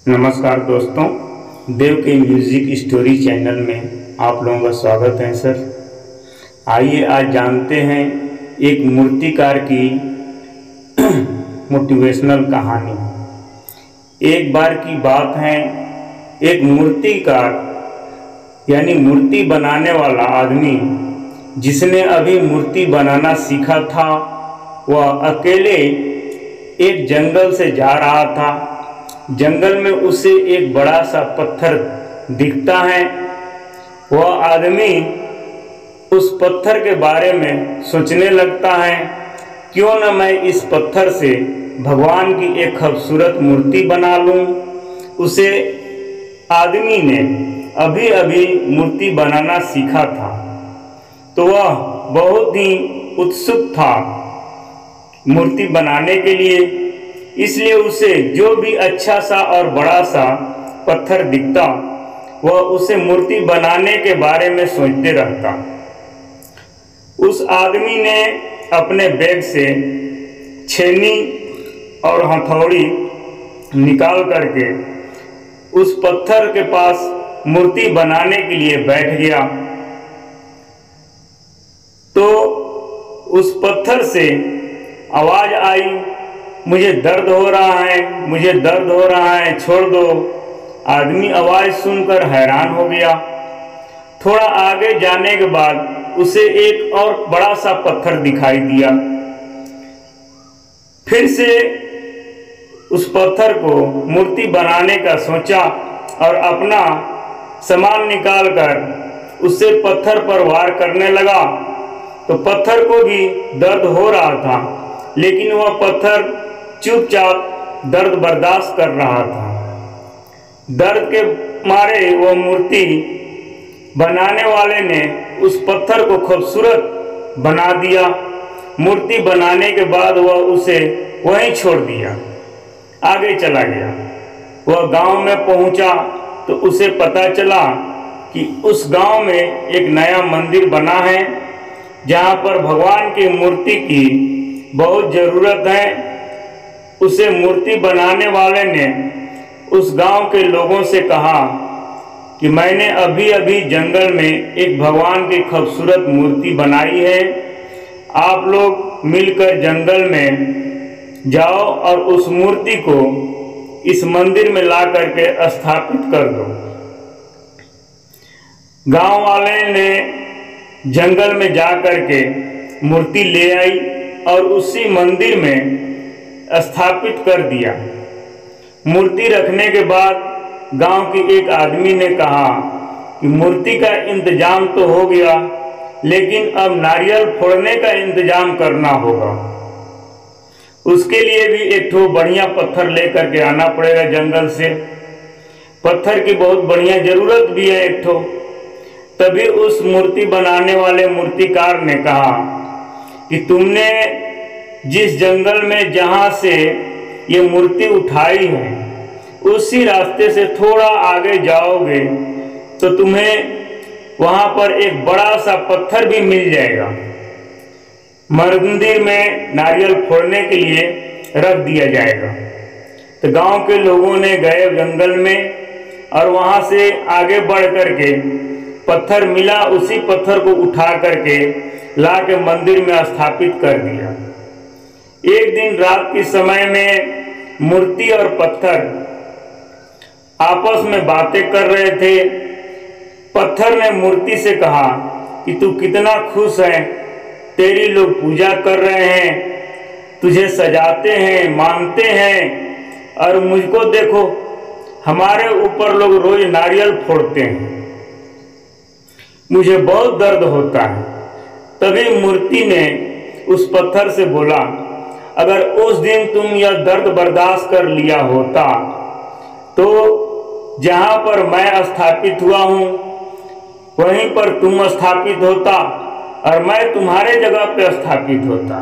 नमस्कार दोस्तों, देव के म्यूज़िक स्टोरी चैनल में आप लोगों का स्वागत है सर। आइए आज जानते हैं एक मूर्तिकार की मोटिवेशनल कहानी। एक बार की बात है, एक मूर्तिकार यानी मूर्ति बनाने वाला आदमी जिसने अभी मूर्ति बनाना सीखा था, वह अकेले एक जंगल से जा रहा था। जंगल में उसे एक बड़ा सा पत्थर दिखता है। वह आदमी उस पत्थर के बारे में सोचने लगता है, क्यों न मैं इस पत्थर से भगवान की एक खूबसूरत मूर्ति बना लूं। उसे आदमी ने अभी अभी मूर्ति बनाना सीखा था, तो वह बहुत ही उत्सुक था मूर्ति बनाने के लिए। इसलिए उसे जो भी अच्छा सा और बड़ा सा पत्थर दिखता, वह उसे मूर्ति बनाने के बारे में सोचते रहता। उस आदमी ने अपने बैग से छेनी और हथौड़ी निकाल करके उस पत्थर के पास मूर्ति बनाने के लिए बैठ गया। तो उस पत्थर से आवाज़ आई, मुझे दर्द हो रहा है, मुझे दर्द हो रहा है, छोड़ दो। आदमी आवाज़ सुनकर हैरान हो गया। थोड़ा आगे जाने के बाद उसे एक और बड़ा सा पत्थर दिखाई दिया। फिर से उस पत्थर को मूर्ति बनाने का सोचा और अपना सामान निकालकर उससे पत्थर पर वार करने लगा। तो पत्थर को भी दर्द हो रहा था, लेकिन वह पत्थर चुपचाप दर्द बर्दाश्त कर रहा था। दर्द के मारे वह मूर्ति बनाने वाले ने उस पत्थर को खूबसूरत बना दिया। मूर्ति बनाने के बाद वह उसे वहीं छोड़ दिया, आगे चला गया। वह गांव में पहुंचा तो उसे पता चला कि उस गांव में एक नया मंदिर बना है, जहां पर भगवान की मूर्ति की बहुत ज़रूरत है। उसे मूर्ति बनाने वाले ने उस गांव के लोगों से कहा कि मैंने अभी अभी जंगल में एक भगवान की खूबसूरत मूर्ति बनाई है। आप लोग मिलकर जंगल में जाओ और उस मूर्ति को इस मंदिर में ला करके स्थापित कर दो। गांव वाले ने जंगल में जा करके मूर्ति ले आई और उसी मंदिर में स्थापित कर दिया। मूर्ति रखने के बाद गांव की एक आदमी ने कहा कि मूर्ति का इंतजाम तो हो गया, लेकिन अब नारियल फोड़ने का इंतजाम करना होगा। उसके लिए भी एक ठो बढ़िया पत्थर लेकर के आना पड़ेगा जंगल से। पत्थर की बहुत बढ़िया ज़रूरत भी है एक ठो। तभी उस मूर्ति बनाने वाले मूर्तिकार ने कहा कि तुमने जिस जंगल में जहाँ से ये मूर्ति उठाई है, उसी रास्ते से थोड़ा आगे जाओगे तो तुम्हें वहाँ पर एक बड़ा सा पत्थर भी मिल जाएगा। मंदिर में नारियल फोड़ने के लिए रख दिया जाएगा। तो गांव के लोगों ने गए जंगल में और वहाँ से आगे बढ़ करके पत्थर मिला, उसी पत्थर को उठा करके ला के मंदिर में स्थापित कर दिया। एक दिन रात के समय में मूर्ति और पत्थर आपस में बातें कर रहे थे। पत्थर ने मूर्ति से कहा कि तू कितना खुश है, तेरी लोग पूजा कर रहे हैं, तुझे सजाते हैं, मानते हैं, और मुझको देखो, हमारे ऊपर लोग रोज नारियल फोड़ते हैं, मुझे बहुत दर्द होता है। तभी मूर्ति ने उस पत्थर से बोला, अगर उस दिन तुम यह दर्द बर्दाश्त कर लिया होता तो जहाँ पर मैं स्थापित हुआ हूँ वहीं पर तुम स्थापित होता और मैं तुम्हारे जगह पे स्थापित होता।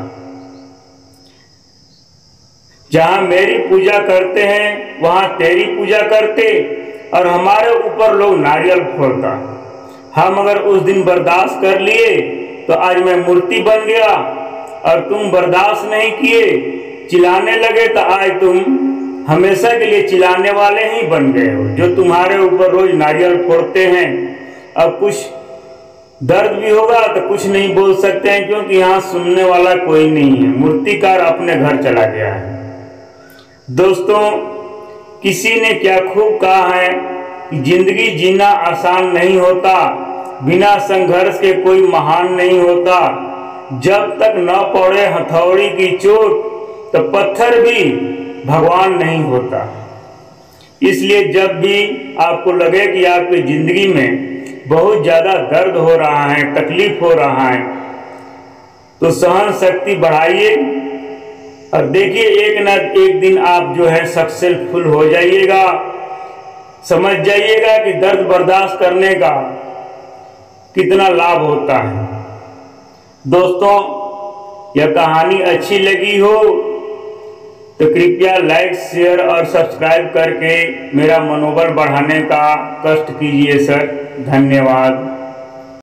जहाँ मेरी पूजा करते हैं वहाँ तेरी पूजा करते और हमारे ऊपर लोग नारियल फोड़ता। हम अगर उस दिन बर्दाश्त कर लिए तो आज मैं मूर्ति बन गया, और तुम बर्दाश्त नहीं किए, चिल्लाने लगे तो आज तुम हमेशा के लिए चिल्लाने वाले ही बन गए हो। जो तुम्हारे ऊपर रोज नारियल फोड़ते हैं, अब कुछ दर्द भी होगा तो कुछ नहीं बोल सकते हैं, क्योंकि यहाँ सुनने वाला कोई नहीं है। मूर्तिकार अपने घर चला गया है। दोस्तों, किसी ने क्या खूब कहा है कि जिंदगी जीना आसान नहीं होता, बिना संघर्ष के कोई महान नहीं होता। जब तक न पड़े हथौड़ी की चोट तो पत्थर भी भगवान नहीं होता। इसलिए जब भी आपको लगे कि आपकी जिंदगी में बहुत ज़्यादा दर्द हो रहा है, तकलीफ हो रहा है, तो सहन शक्ति बढ़ाइए और देखिए एक न एक दिन आप जो है सक्सेसफुल हो जाइएगा। समझ जाइएगा कि दर्द बर्दाश्त करने का कितना लाभ होता है। दोस्तों, यह कहानी अच्छी लगी हो तो कृपया लाइक, शेयर और सब्सक्राइब करके मेरा मनोबल बढ़ाने का कष्ट कीजिए सर। धन्यवाद।